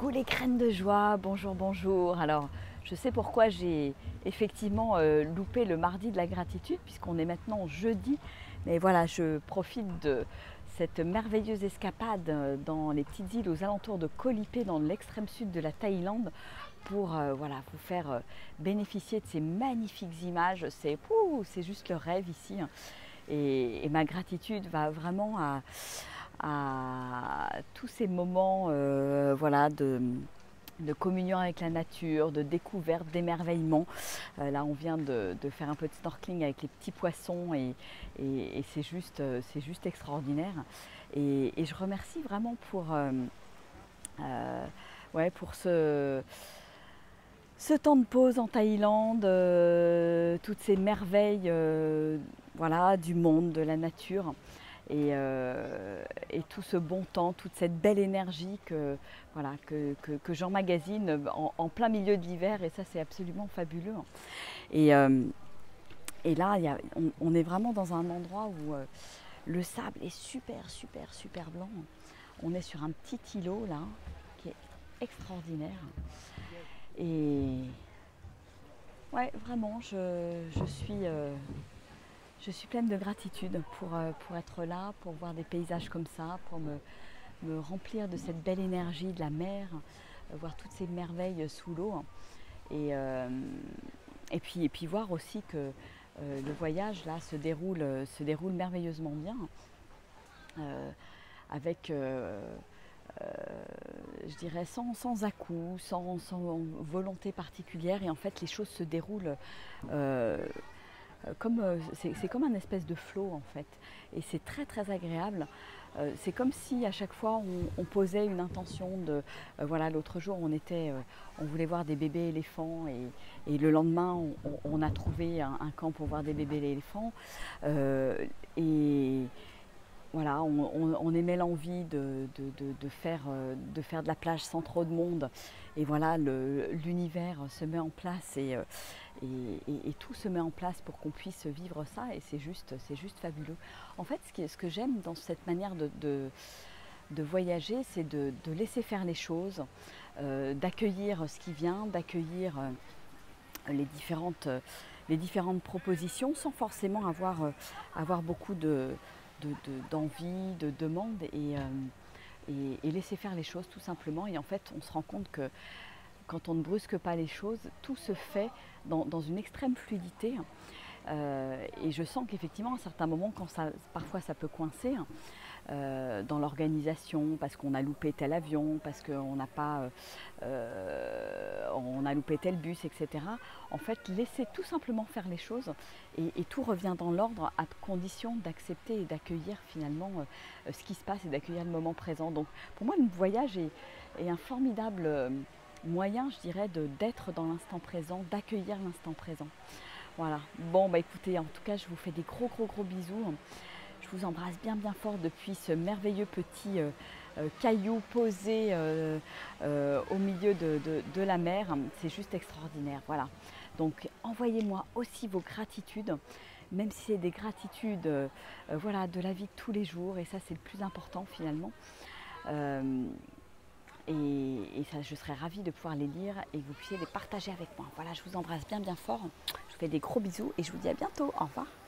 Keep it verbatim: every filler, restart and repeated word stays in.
les graines de joie, bonjour, bonjour. Alors, je sais pourquoi j'ai effectivement euh, loupé le mardi de la gratitude, puisqu'on est maintenant jeudi. Mais voilà, je profite de cette merveilleuse escapade euh, dans les petites îles aux alentours de Koh Lipe, dans l'extrême sud de la Thaïlande, pour euh, voilà, vous faire euh, bénéficier de ces magnifiques images. C'est c'est juste le rêve ici. Et, et ma gratitude va vraiment à, à tous ces moments euh, voilà, de, de communion avec la nature, de découverte, d'émerveillement. Euh, là, on vient de, de faire un peu de snorkeling avec les petits poissons et, et, et c'est juste, c'est juste extraordinaire. Et, et je remercie vraiment pour, euh, euh, ouais, pour ce, ce temps de pause en Thaïlande, euh, toutes ces merveilles euh, voilà, du monde, de la nature. Et, euh, et tout ce bon temps, toute cette belle énergie que, voilà, que, que, que j'emmagasine en, en plein milieu de l'hiver, et ça c'est absolument fabuleux. Et, euh, et là, y a, on, on est vraiment dans un endroit où euh, le sable est super, super, super blanc. On est sur un petit îlot là, qui est extraordinaire. Et ouais, vraiment, je, je suis... Euh, Je suis pleine de gratitude pour, euh, pour être là, pour voir des paysages comme ça, pour me, me remplir de cette belle énergie de la mer, euh, voir toutes ces merveilles sous l'eau. Et, euh, et, puis, et puis voir aussi que euh, le voyage là se déroule, se déroule merveilleusement bien, euh, avec, euh, euh, je dirais, sans, sans à-coups, sans, sans volonté particulière. Et en fait, les choses se déroulent. Euh, Comme, euh, c'est, c'est comme un espèce de flow en fait, et c'est très très agréable. Euh, c'est comme si à chaque fois on, on posait une intention de, euh, voilà, l'autre jour on était, euh, on voulait voir des bébés éléphants et, et le lendemain on, on a trouvé un, un camp pour voir des bébés éléphants euh, et voilà, on, on, on aimait l'envie de, de, de, de, faire, de faire de la plage sans trop de monde. Et voilà, le, l'univers se met en place et, et, et, et tout se met en place pour qu'on puisse vivre ça. Et c'est juste, c'est juste fabuleux. En fait, ce, qui, ce que j'aime dans cette manière de, de, de voyager, c'est de, de laisser faire les choses, euh, d'accueillir ce qui vient, d'accueillir euh, les différentes, les différentes propositions sans forcément avoir, euh, avoir beaucoup de... De, de, d'envie, de demande et, euh, et, et laisser faire les choses tout simplement. Et en fait, on se rend compte que quand on ne brusque pas les choses, tout se fait dans, dans une extrême fluidité. Euh, et je sens qu'effectivement, à certains moments, quand ça, parfois ça peut coincer, euh, dans l'organisation, parce qu'on a loupé tel avion, parce qu'on n'a pas, euh, on a loupé tel bus, et cetera. En fait, laisser tout simplement faire les choses et, et tout revient dans l'ordre à condition d'accepter et d'accueillir finalement euh, ce qui se passe et d'accueillir le moment présent. Donc, pour moi, le voyage est, est un formidable euh, moyen, je dirais, de, d'être dans l'instant présent, d'accueillir l'instant présent. Voilà. Bon, bah écoutez, en tout cas, je vous fais des gros, gros, gros bisous. Je vous embrasse bien bien fort depuis ce merveilleux petit euh, euh, caillou posé euh, euh, au milieu de, de, de la mer. C'est juste extraordinaire. Voilà. Donc envoyez-moi aussi vos gratitudes, même si c'est des gratitudes euh, euh, voilà, de la vie de tous les jours. Et ça, c'est le plus important finalement. Euh, et, et ça, je serais ravie de pouvoir les lire et que vous puissiez les partager avec moi. Voilà, je vous embrasse bien bien fort. Je vous fais des gros bisous et je vous dis à bientôt. Au revoir.